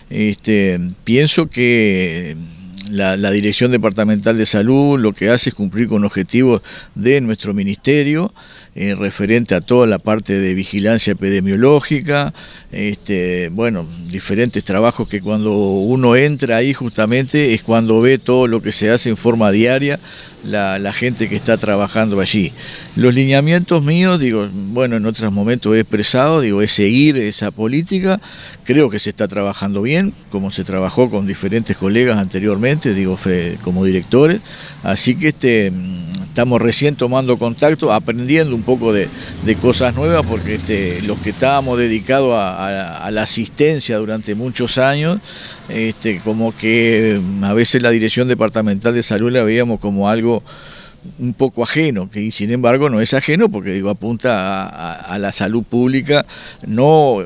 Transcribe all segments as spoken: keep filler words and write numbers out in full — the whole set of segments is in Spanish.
Este, pienso que La, la Dirección Departamental de Salud lo que hace es cumplir con objetivos de nuestro ministerio, eh, referente a toda la parte de vigilancia epidemiológica, este, bueno, diferentes trabajos que cuando uno entra ahí justamente es cuando ve todo lo que se hace en forma diaria, la, la gente que está trabajando allí. Los lineamientos míos, digo, bueno, en otros momentos he expresado, digo, es seguir esa política, creo que se está trabajando bien, como se trabajó con diferentes colegas anteriormente, digo, como directores, así que este, estamos recién tomando contacto, aprendiendo un poco de, de cosas nuevas, porque este, los que estábamos dedicados a, a, a la asistencia durante muchos años, este, como que a veces la Dirección Departamental de Salud la veíamos como algo un poco ajeno, que sin embargo no es ajeno porque digo apunta a, a, a la salud pública, no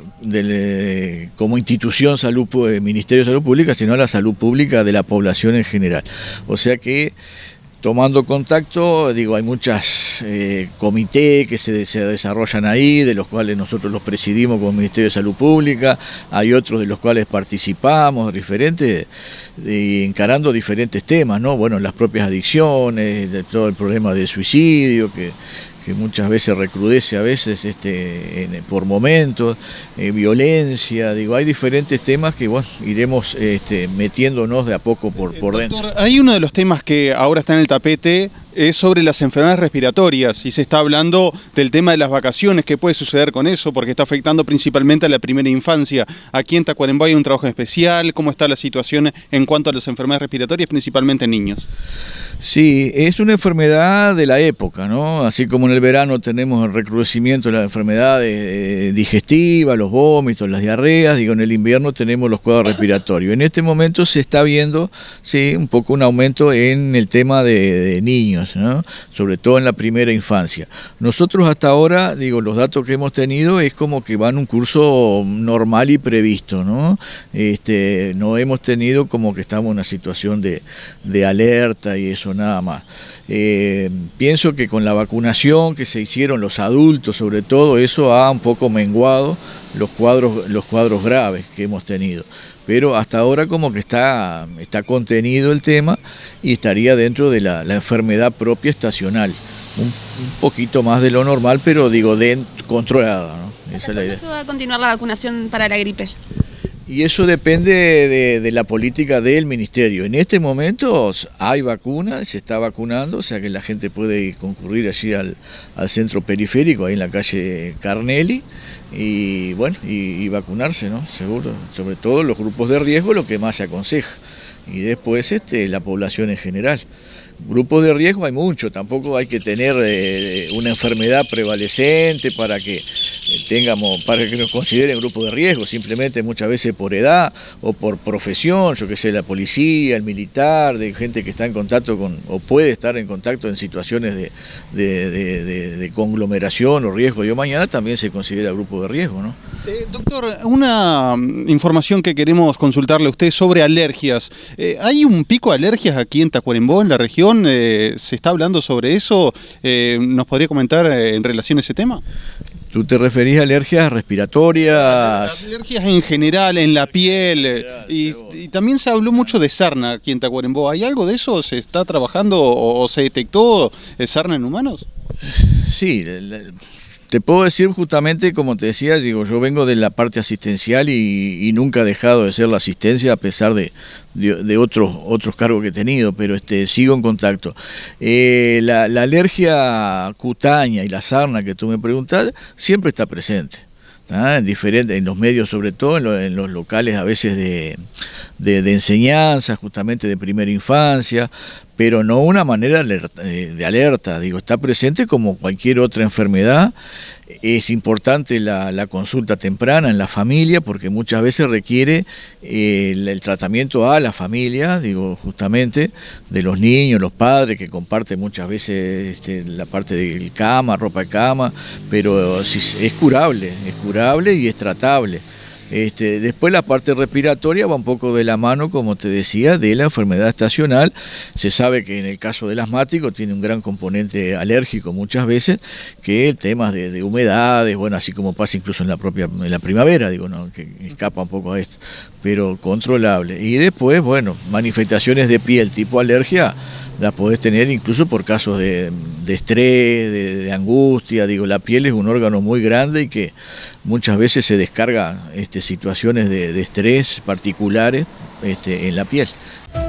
de, como institución salud, Ministerio de Salud Pública, sino a la salud pública de la población en general. O sea que tomando contacto, digo, hay muchas eh, comités que se, se desarrollan ahí, de los cuales nosotros los presidimos como Ministerio de Salud Pública, hay otros de los cuales participamos, diferentes, de, encarando diferentes temas, ¿no? Bueno, las propias adicciones, de todo el problema del suicidio, que que muchas veces recrudece a veces este, en, por momentos, eh, violencia, digo, hay diferentes temas que bueno, iremos este, metiéndonos de a poco por, por Doctor, dentro. Hay uno de los temas que ahora está en el tapete, es sobre las enfermedades respiratorias y se está hablando del tema de las vacaciones, qué puede suceder con eso, porque está afectando principalmente a la primera infancia. Aquí en Tacuarembó hay un trabajo especial, ¿cómo está la situación en cuanto a las enfermedades respiratorias, principalmente en niños? Sí, es una enfermedad de la época, ¿no? Así como en el verano tenemos el recrudecimiento de las enfermedades eh, digestivas, los vómitos, las diarreas, digo, en el invierno tenemos los cuadros respiratorios. En este momento se está viendo, sí, un poco un aumento en el tema de, de niños, ¿no? Sobre todo en la primera infancia. Nosotros hasta ahora, digo, los datos que hemos tenido es como que van un curso normal y previsto, ¿no? Este, no hemos tenido como que estamos en una situación de, de alerta y eso nada más. Eh, pienso que con la vacunación que se hicieron los adultos, sobre todo, eso ha un poco menguado los cuadros, los cuadros graves que hemos tenido. Pero hasta ahora como que está, está contenido el tema y estaría dentro de la, la enfermedad propia estacional. Un, un poquito más de lo normal, pero digo, de, controlada, ¿no? Esa es la idea. ¿Cuándo va a continuar la vacunación para la gripe? Y eso depende de, de la política del ministerio. En este momento hay vacunas, se está vacunando, o sea que la gente puede concurrir allí al, al centro periférico, ahí en la calle Carnelli, y bueno, y, y vacunarse, ¿no? Seguro, sobre todo los grupos de riesgo, lo que más se aconseja. Y después este, la población en general. Grupos de riesgo hay mucho, tampoco hay que tener eh, una enfermedad prevalecente para que eh, tengamos, para que nos consideren grupo de riesgo, simplemente muchas veces por edad o por profesión, yo que sé, la policía, el militar, de gente que está en contacto con, o puede estar en contacto en situaciones de, de, de, de, de conglomeración o riesgo de mañana, también se considera grupo de riesgo, ¿no? Eh, doctor, una información que queremos consultarle a usted sobre alergias. Eh, ¿Hay un pico de alergias aquí en Tacuarembó, en la región? Eh, ¿Se está hablando sobre eso? Eh, ¿Nos podría comentar eh, en relación a ese tema? ¿Tú te referís a alergias respiratorias? Alergias en general, en la piel, y, y también se habló mucho de sarna aquí en Tacuarembó. ¿Hay algo de eso? ¿Se está trabajando o, o se detectó sarna en humanos? Sí, te puedo decir justamente, como te decía, digo, yo vengo de la parte asistencial y, y nunca he dejado de ser la asistencia a pesar de, de, de otros, otros cargos que he tenido, pero este, sigo en contacto. Eh, la, la alergia cutánea y la sarna que tú me preguntas siempre está presente. ¿Ah? En, diferentes, en los medios, sobre todo en, lo, en los locales a veces de, de, de enseñanza, justamente de primera infancia, pero no una manera de alerta, digo, está presente como cualquier otra enfermedad. Es importante la, la consulta temprana en la familia porque muchas veces requiere eh, el, el tratamiento a la familia, digo, justamente, de los niños, los padres que comparten muchas veces este, la parte del cama, ropa de cama, pero si, es curable, es curable y es tratable. Este, después la parte respiratoria va un poco de la mano, como te decía, de la enfermedad estacional. Se sabe que en el caso del asmático tiene un gran componente alérgico muchas veces, que temas de, de humedades, bueno, así como pasa incluso en la propia en la primavera, digo, ¿no? Que escapa un poco a esto, pero controlable. Y después, bueno, manifestaciones de piel tipo alergia, las podés tener incluso por casos de, de estrés, de, de angustia. Digo, la piel es un órgano muy grande y que muchas veces se descarga este, situaciones de, de estrés particulares este, en la piel.